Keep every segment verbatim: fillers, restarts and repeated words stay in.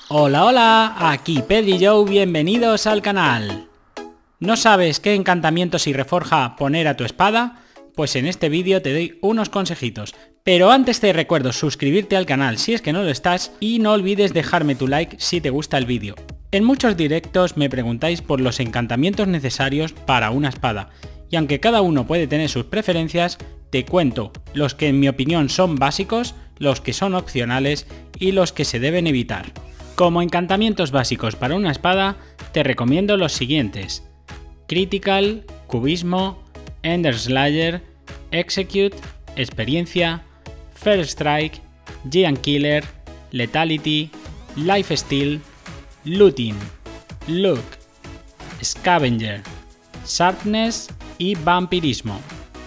Hola hola, aquí Pedro y Joe, bienvenidos al canal. ¿No sabes qué encantamientos y reforja poner a tu espada? Pues en este vídeo te doy unos consejitos. Pero antes te recuerdo suscribirte al canal si es que no lo estás y no olvides dejarme tu like si te gusta el vídeo. En muchos directos me preguntáis por los encantamientos necesarios para una espada, y aunque cada uno puede tener sus preferencias, te cuento los que en mi opinión son básicos, los que son opcionales y los que se deben evitar. Como encantamientos básicos para una espada, te recomiendo los siguientes: Critical, Cubismo, Ender Slayer, Execute, Experiencia, First Strike, Giant Killer, Lethality, Lifesteal, Looting, Look, Scavenger, Sharpness y Vampirismo.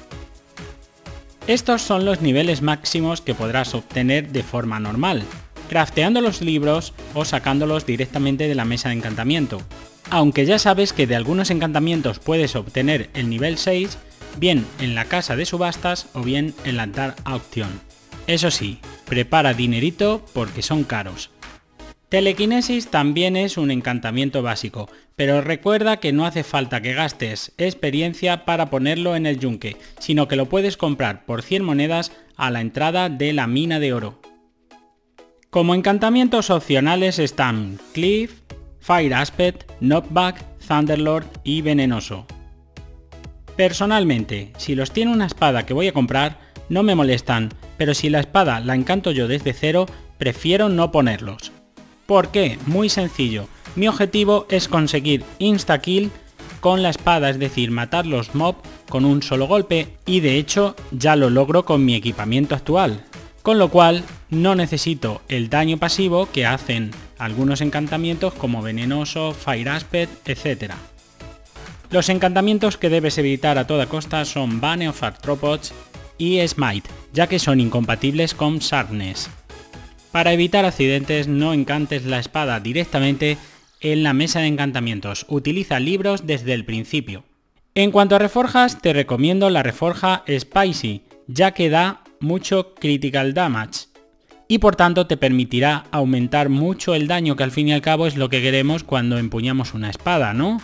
Estos son los niveles máximos que podrás obtener de forma normal, crafteando los libros o sacándolos directamente de la mesa de encantamiento. Aunque ya sabes que de algunos encantamientos puedes obtener el nivel seis, bien en la casa de subastas o bien en la Dark Auction. Eso sí, prepara dinerito porque son caros. Telequinesis también es un encantamiento básico, pero recuerda que no hace falta que gastes experiencia para ponerlo en el yunque, sino que lo puedes comprar por cien monedas a la entrada de la mina de oro. Como encantamientos opcionales están Cliff, Fire Aspect, Knockback, Thunderlord y Venenoso. Personalmente, si los tiene una espada que voy a comprar, no me molestan, pero si la espada la encanto yo desde cero, prefiero no ponerlos. ¿Por qué? Muy sencillo, mi objetivo es conseguir insta-kill con la espada, es decir, matar los mobs con un solo golpe, y de hecho ya lo logro con mi equipamiento actual, con lo cual no necesito el daño pasivo que hacen algunos encantamientos como Venenoso, Fire Aspect, etcétera. Los encantamientos que debes evitar a toda costa son Bane of Arthropods y Smite, ya que son incompatibles con Sharpness. Para evitar accidentes, no encantes la espada directamente en la mesa de encantamientos, utiliza libros desde el principio. En cuanto a reforjas, te recomiendo la reforja Spicy, ya que da mucho critical damage y por tanto te permitirá aumentar mucho el daño, que al fin y al cabo es lo que queremos cuando empuñamos una espada, ¿no?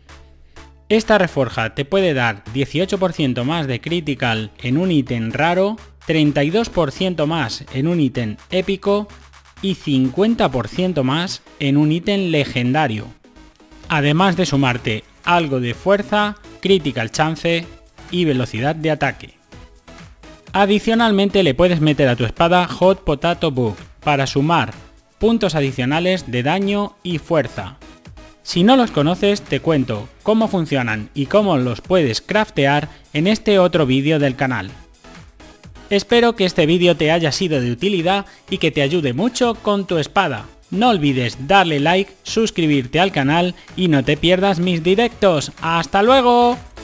Esta reforja te puede dar dieciocho por ciento más de critical en un ítem raro, treinta y dos por ciento más en un ítem épico y cincuenta por ciento más en un ítem legendario, además de sumarte algo de fuerza, critical chance y velocidad de ataque. Adicionalmente le puedes meter a tu espada Hot Potato Bug para sumar puntos adicionales de daño y fuerza. Si no los conoces, te cuento cómo funcionan y cómo los puedes craftear en este otro vídeo del canal. Espero que este vídeo te haya sido de utilidad y que te ayude mucho con tu espada. No olvides darle like, suscribirte al canal y no te pierdas mis directos. ¡Hasta luego!